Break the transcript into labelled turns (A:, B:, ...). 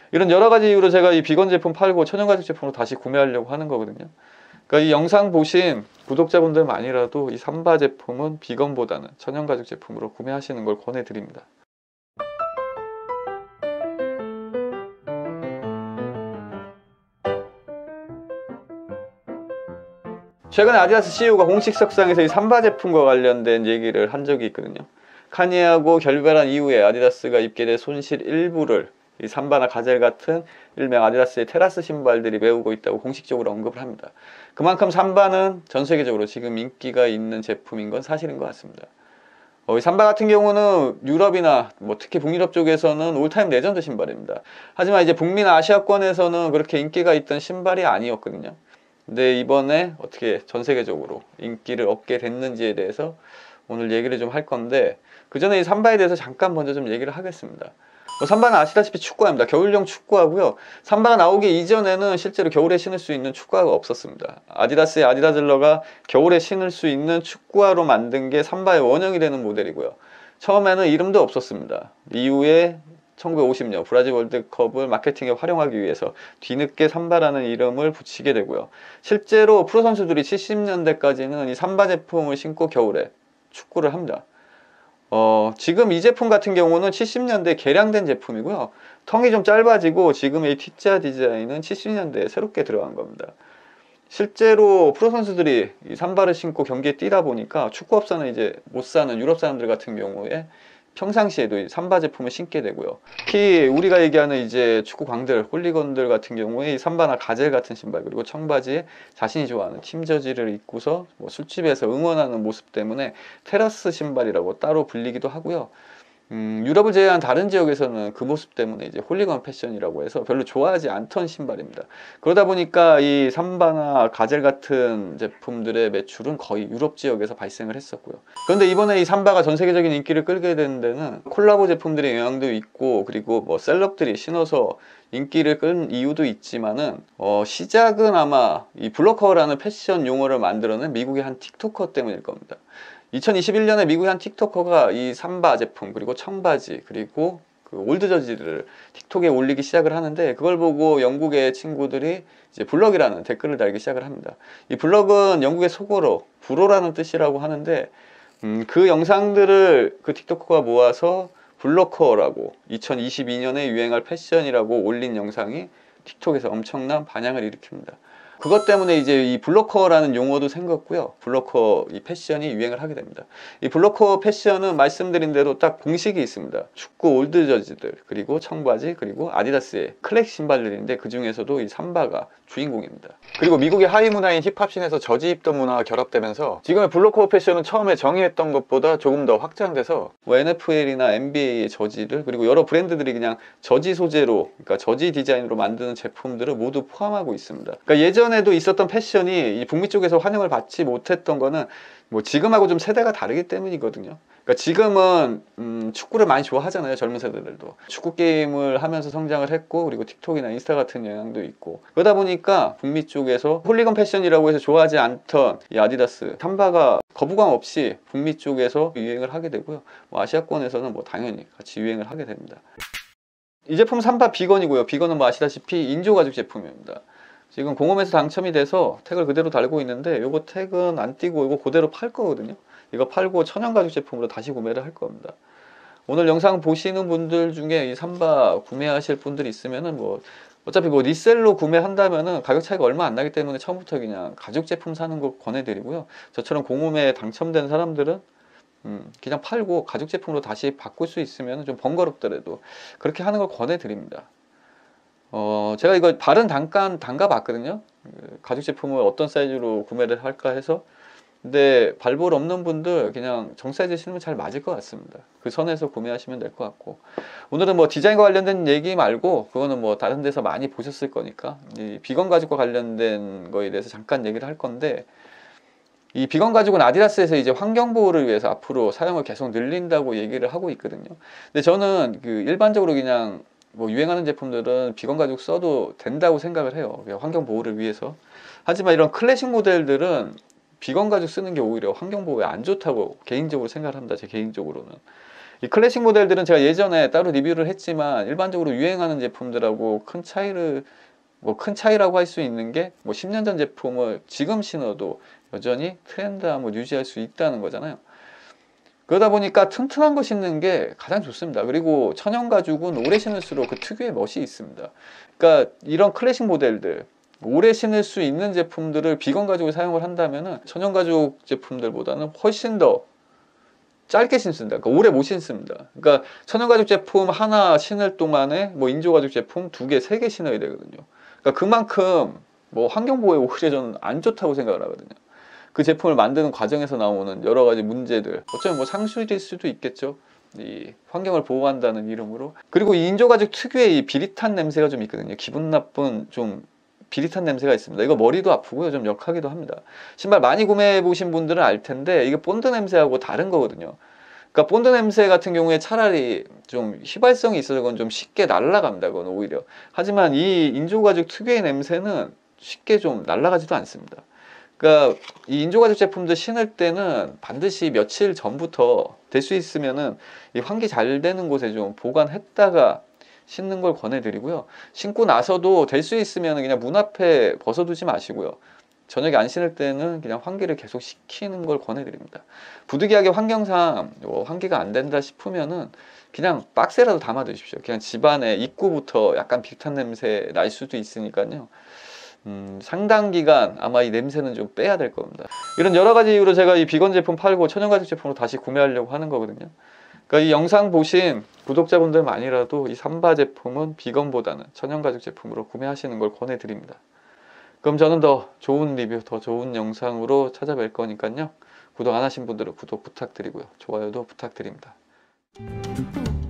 A: 이런 여러 가지 이유로 제가 이 비건 제품 팔고 천연가죽 제품으로 다시 구매하려고 하는 거거든요. 그러니까 이 영상 보신 구독자분들만이라도 이 삼바 제품은 비건보다는 천연가죽 제품으로 구매하시는 걸 권해드립니다. 최근에 아디다스 CEO가 공식 석상에서 이 삼바 제품과 관련된 얘기를 한 적이 있거든요. 카니에하고 결별한 이후에 아디다스가 입게 될 손실 일부를 이 삼바나 가젤 같은 일명 아디다스의 테라스 신발들이 메우고 있다고 공식적으로 언급을 합니다. 그만큼 삼바는 전 세계적으로 지금 인기가 있는 제품인 건 사실인 것 같습니다. 이 삼바 같은 경우는 유럽이나 특히 북유럽 쪽에서는 올타임 레전드 신발입니다. 하지만 이제 북미나 아시아권에서는 그렇게 인기가 있던 신발이 아니었거든요. 근데 이번에 어떻게 전 세계적으로 인기를 얻게 됐는지에 대해서 오늘 얘기를 좀 할 건데, 그 전에 이 삼바에 대해서 잠깐 먼저 좀 얘기를 하겠습니다. 삼바는 아시다시피 축구화입니다. 겨울용 축구화고요. 삼바가 나오기 이전에는 실제로 겨울에 신을 수 있는 축구화가 없었습니다. 아디다스의 아디다즐러가 겨울에 신을 수 있는 축구화로 만든 게 삼바의 원형이 되는 모델이고요. 처음에는 이름도 없었습니다. 이후에 1950년 브라질 월드컵을 마케팅에 활용하기 위해서 뒤늦게 삼바라는 이름을 붙이게 되고요. 실제로 프로 선수들이 70년대까지는 이 삼바 제품을 신고 겨울에 축구를 합니다. 지금 이 제품 같은 경우는 70년대 개량된 제품이고요. 텅이 좀 짧아지고 지금의 이 T자 디자인은 70년대에 새롭게 들어간 겁니다. 실제로 프로 선수들이 이 삼바를 신고 경기에 뛰다 보니까 축구업사는 이제 못 사는 유럽 사람들 같은 경우에 평상시에도 이 삼바 제품을 신게 되고요. 특히 우리가 얘기하는 이제 축구 광들, 홀리건들 같은 경우에 이 삼바나 가젤 같은 신발, 그리고 청바지에 자신이 좋아하는 팀 저지를 입고서 술집에서 응원하는 모습 때문에 테라스 신발이라고 따로 불리기도 하고요. 유럽을 제외한 다른 지역에서는 그 모습 때문에 이제 홀리건 패션이라고 해서 별로 좋아하지 않던 신발입니다. 그러다 보니까 이 삼바나 가젤 같은 제품들의 매출은 거의 유럽 지역에서 발생을 했었고요. 그런데 이번에 이 삼바가 전 세계적인 인기를 끌게 된 데는 콜라보 제품들의 영향도 있고, 그리고 셀럽들이 신어서 인기를 끈 이유도 있지만은 시작은 아마 이 블로커라는 패션 용어를 만들어낸 미국의 한 틱토커 때문일 겁니다. 2021년에 미국의 한 틱토커가 이 삼바 제품, 그리고 청바지, 그리고 그 올드 저지를 틱톡에 올리기 시작을 하는데, 그걸 보고 영국의 친구들이 이제 블럭이라는 댓글을 달기 시작을 합니다. 이 블럭은 영국의 속어로 불어라는 뜻이라고 하는데, 그 영상들을 그 틱토커가 모아서 블로커라고 2022년에 유행할 패션이라고 올린 영상이 틱톡에서 엄청난 반향을 일으킵니다. 그것 때문에 이제 이 블로커라는 용어도 생겼고요. 블로커 이 패션이 유행을 하게 됩니다. 이 블로커 패션은 말씀드린 대로 딱 공식이 있습니다. 축구 올드 저지들, 그리고 청바지, 그리고 아디다스의 클래식 신발들인데 그 중에서도 이 삼바가 주인공입니다. 그리고 미국의 하위 문화인 힙합씬에서 저지 입던 문화가 결합되면서 지금의 블로커 패션은 처음에 정의했던 것보다 조금 더 확장돼서 NFL이나 NBA의 저지를, 그리고 여러 브랜드들이 그냥 저지 소재로, 그러니까 저지 디자인으로 만드는 제품들을 모두 포함하고 있습니다. 그러니까 예전에도 있었던 패션이 이 북미 쪽에서 환영을 받지 못했던 거는 지금하고 좀 세대가 다르기 때문이거든요. 그러니까 지금은 축구를 많이 좋아하잖아요. 젊은 세대들도 축구 게임을 하면서 성장을 했고, 그리고 틱톡이나 인스타 같은 영향도 있고, 그러다 보니까 북미 쪽에서 홀리건 패션이라고 해서 좋아하지 않던 이 아디다스 삼바가 거부감 없이 북미 쪽에서 유행을 하게 되고요. 아시아권에서는 당연히 같이 유행을 하게 됩니다. 이 제품 삼바 비건이고요. 비건은 아시다시피 인조 가죽 제품입니다. 지금 공홈에서 당첨이 돼서 태그를 그대로 달고 있는데, 요거 태그는 안 띄고 이거 그대로 팔 거거든요. 이거 팔고 천연가죽 제품으로 다시 구매를 할 겁니다. 오늘 영상 보시는 분들 중에 이 삼바 구매하실 분들이 있으면은 어차피 리셀로 구매한다면은 가격 차이가 얼마 안 나기 때문에 처음부터 그냥 가죽 제품 사는 거 권해드리고요. 저처럼 공홈에 당첨된 사람들은 그냥 팔고 가죽 제품으로 다시 바꿀 수 있으면 좀 번거롭더라도 그렇게 하는 걸 권해드립니다. 제가 이거 발은 담가 봤거든요. 가죽 제품을 어떤 사이즈로 구매를 할까 해서. 근데 발볼 없는 분들 그냥 정 사이즈 신으면 잘 맞을 것 같습니다. 그 선에서 구매하시면 될 것 같고, 오늘은 디자인과 관련된 얘기 말고, 그거는 다른 데서 많이 보셨을 거니까 이 비건 가죽과 관련된 거에 대해서 잠깐 얘기를 할 건데, 이 비건 가죽은 아디다스에서 이제 환경 보호를 위해서 앞으로 사용을 계속 늘린다고 얘기를 하고 있거든요. 근데 저는 일반적으로 그냥 유행하는 제품들은 비건 가죽 써도 된다고 생각을 해요. 환경 보호를 위해서. 하지만 이런 클래식 모델들은 비건 가죽 쓰는 게 오히려 환경 보호에 안 좋다고 개인적으로 생각을 합니다. 제 개인적으로는. 이 클래식 모델들은 제가 예전에 따로 리뷰를 했지만 일반적으로 유행하는 제품들하고 큰 차이라고 할 수 있는 게 뭐 10년 전 제품을 지금 신어도 여전히 트렌드함을 유지할 수 있다는 거잖아요. 그러다 보니까 튼튼한 거 신는 게 가장 좋습니다. 그리고 천연 가죽은 오래 신을수록 그 특유의 멋이 있습니다. 그러니까 이런 클래식 모델들, 오래 신을 수 있는 제품들을 비건 가죽을 사용을 한다면 천연 가죽 제품들보다는 훨씬 더 짧게 신습니다. 그러니까 오래 못 신습니다. 그러니까 천연 가죽 제품 하나 신을 동안에 뭐 인조 가죽 제품 2개, 3개 신어야 되거든요. 그러니까 그만큼 뭐 환경 보호에 오히려 저는 안 좋다고 생각을 하거든요. 그 제품을 만드는 과정에서 나오는 여러 가지 문제들, 어쩌면 뭐 상술일 수도 있겠죠. 이 환경을 보호한다는 이름으로. 그리고 이 인조 가죽 특유의 이 비릿한 냄새가 좀 있거든요. 기분 나쁜 좀 비릿한 냄새가 있습니다. 이거 머리도 아프고요, 좀 역하기도 합니다. 신발 많이 구매해 보신 분들은 알 텐데 이게 본드 냄새하고 다른 거거든요. 그러니까 본드 냄새 같은 경우에 차라리 좀 휘발성이 있어서 그건 좀 쉽게 날아갑니다. 그건 오히려. 하지만 이 인조 가죽 특유의 냄새는 쉽게 좀 날아가지도 않습니다. 그러니까 이 인조 가죽 제품들 신을 때는 반드시 며칠 전부터 될 수 있으면은 이 환기 잘 되는 곳에 좀 보관했다가 신는 걸 권해드리고요. 신고 나서도 될 수 있으면 그냥 문 앞에 벗어두지 마시고요. 저녁에 안 신을 때는 그냥 환기를 계속 시키는 걸 권해드립니다. 부득이하게 환경상 환기가 안 된다 싶으면은 그냥 박스에라도 담아 두십시오. 그냥 집안에 입구부터 약간 비릿한 냄새 날 수도 있으니까요. 상당 기간 아마 이 냄새는 좀 빼야 될 겁니다. 이런 여러 가지 이유로 제가 이 비건 제품 팔고 천연 가죽 제품으로 다시 구매하려고 하는 거거든요. 그러니까 이 영상 보신 구독자분들만이라도 이 삼바 제품은 비건보다는 천연 가죽 제품으로 구매하시는 걸 권해드립니다. 그럼 저는 더 좋은 리뷰, 더 좋은 영상으로 찾아뵐 거니까요. 구독 안 하신 분들은 구독 부탁드리고요. 좋아요도 부탁드립니다.